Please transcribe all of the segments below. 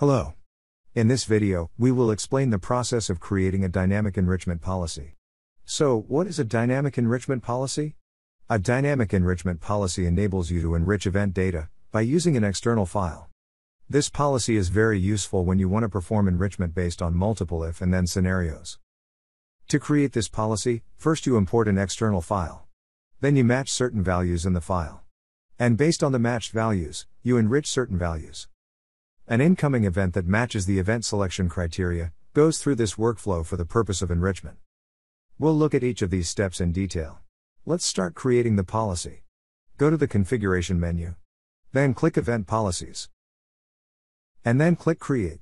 Hello. In this video, we will explain the process of creating a dynamic enrichment policy. So, what is a dynamic enrichment policy? A dynamic enrichment policy enables you to enrich event data by using an external file. This policy is very useful when you want to perform enrichment based on multiple if and then scenarios. To create this policy, first you import an external file. Then you match certain values in the file. And based on the matched values, you enrich certain values. An incoming event that matches the event selection criteria goes through this workflow for the purpose of enrichment. We'll look at each of these steps in detail. Let's start creating the policy. Go to the Configuration menu. Then click Event Policies. And then click Create.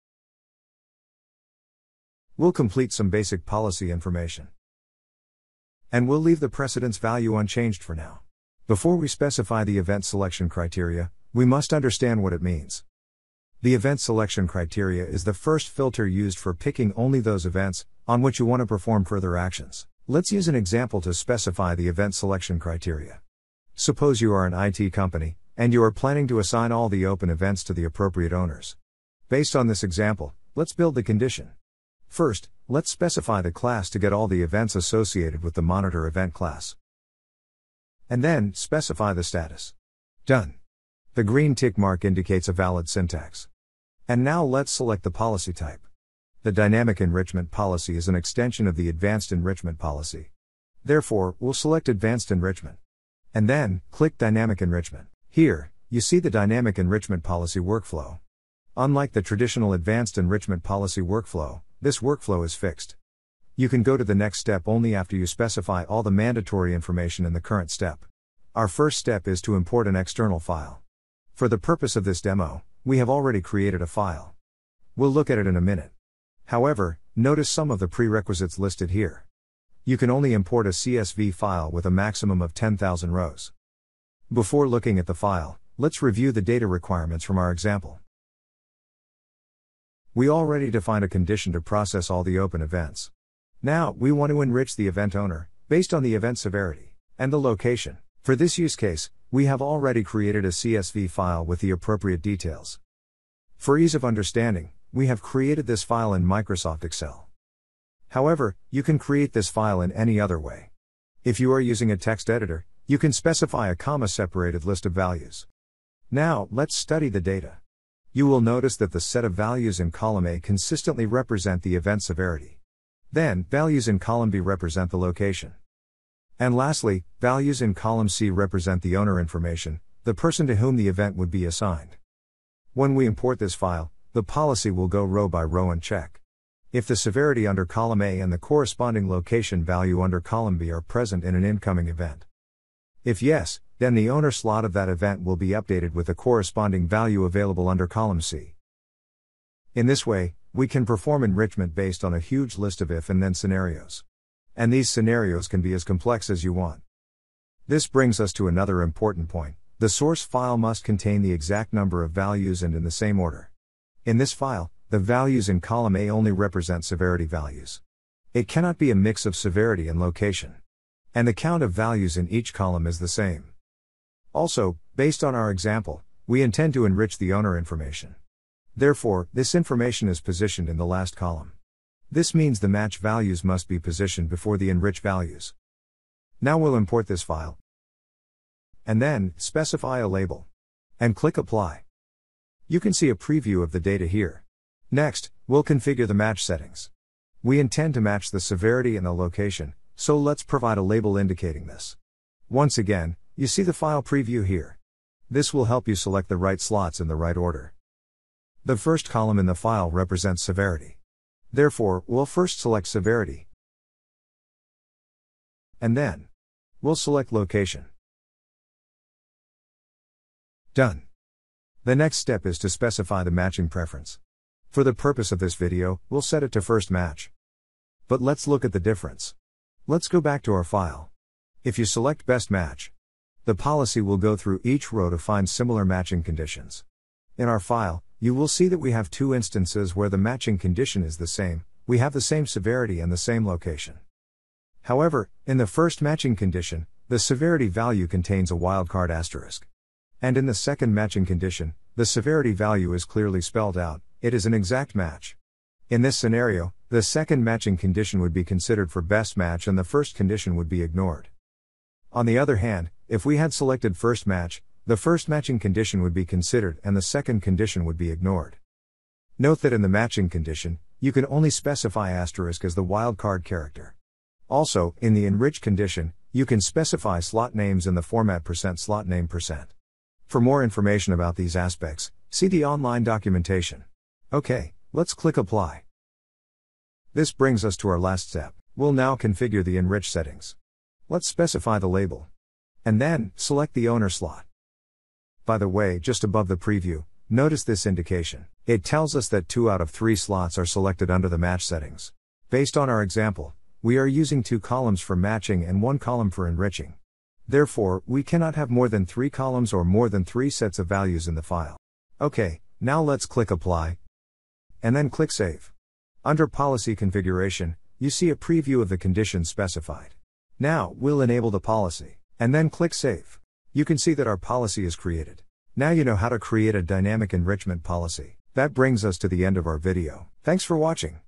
We'll complete some basic policy information. And we'll leave the precedence value unchanged for now. Before we specify the event selection criteria, we must understand what it means. The event selection criteria is the first filter used for picking only those events on which you want to perform further actions. Let's use an example to specify the event selection criteria. Suppose you are an IT company, and you are planning to assign all the open events to the appropriate owners. Based on this example, let's build the condition. First, let's specify the class to get all the events associated with the monitor event class. And then, specify the status. Done. The green tick mark indicates a valid syntax. And now let's select the policy type. The dynamic enrichment policy is an extension of the advanced enrichment policy. Therefore, we'll select advanced enrichment. And then, click dynamic enrichment. Here, you see the dynamic enrichment policy workflow. Unlike the traditional advanced enrichment policy workflow, this workflow is fixed. You can go to the next step only after you specify all the mandatory information in the current step. Our first step is to import an external file. For the purpose of this demo, we have already created a file. We'll look at it in a minute. However, notice some of the prerequisites listed here. You can only import a CSV file with a maximum of 10,000 rows. Before looking at the file, let's review the data requirements from our example. We already defined a condition to process all the open events. Now, we want to enrich the event owner, based on the event severity, and the location. For this use case, we have already created a CSV file with the appropriate details. For ease of understanding, we have created this file in Microsoft Excel. However, you can create this file in any other way. If you are using a text editor, you can specify a comma-separated list of values. Now, let's study the data. You will notice that the set of values in column A consistently represent the event severity. Then, values in column B represent the location. And lastly, values in column C represent the owner information, the person to whom the event would be assigned. When we import this file, the policy will go row by row and check if the severity under column A and the corresponding location value under column B are present in an incoming event. If yes, then the owner slot of that event will be updated with the corresponding value available under column C. In this way, we can perform enrichment based on a huge list of if and then scenarios. And these scenarios can be as complex as you want. This brings us to another important point. The source file must contain the exact number of values and in the same order. In this file, the values in column A only represent severity values. It cannot be a mix of severity and location. And the count of values in each column is the same. Also, based on our example, we intend to enrich the owner information. Therefore, this information is positioned in the last column. This means the match values must be positioned before the enrich values. Now we'll import this file. And then, specify a label. And click Apply. You can see a preview of the data here. Next, we'll configure the match settings. We intend to match the severity and the location, so let's provide a label indicating this. Once again, you see the file preview here. This will help you select the right slots in the right order. The first column in the file represents severity. Therefore, we'll first select severity. And then, we'll select location. Done. The next step is to specify the matching preference. For the purpose of this video, we'll set it to first match. But let's look at the difference. Let's go back to our file. If you select best match, the policy will go through each row to find similar matching conditions. In our file, you will see that we have two instances where the matching condition is the same. We have the same severity and the same location. However, in the first matching condition, the severity value contains a wildcard asterisk. And in the second matching condition, the severity value is clearly spelled out, It is an exact match. In this scenario, the second matching condition would be considered for best match and the first condition would be ignored. On the other hand, if we had selected first match, the first matching condition would be considered and the second condition would be ignored. Note that in the matching condition, you can only specify asterisk as the wildcard character. Also, in the enrich condition, you can specify slot names in the format %slot name %. For more information about these aspects, see the online documentation. Okay, let's click Apply. This brings us to our last step. We'll now configure the Enrich settings. Let's specify the label. And then, select the owner slot. By the way, just above the preview, notice this indication. It tells us that 2 out of 3 slots are selected under the match settings. Based on our example, we are using 2 columns for matching and 1 column for enriching. Therefore, we cannot have more than 3 columns or more than 3 sets of values in the file. Okay, now let's click Apply. And then click Save. Under Policy Configuration, you see a preview of the conditions specified. Now, we'll enable the policy, and then click Save. You can see that our policy is created. Now you know how to create a dynamic enrichment policy. That brings us to the end of our video. Thanks for watching.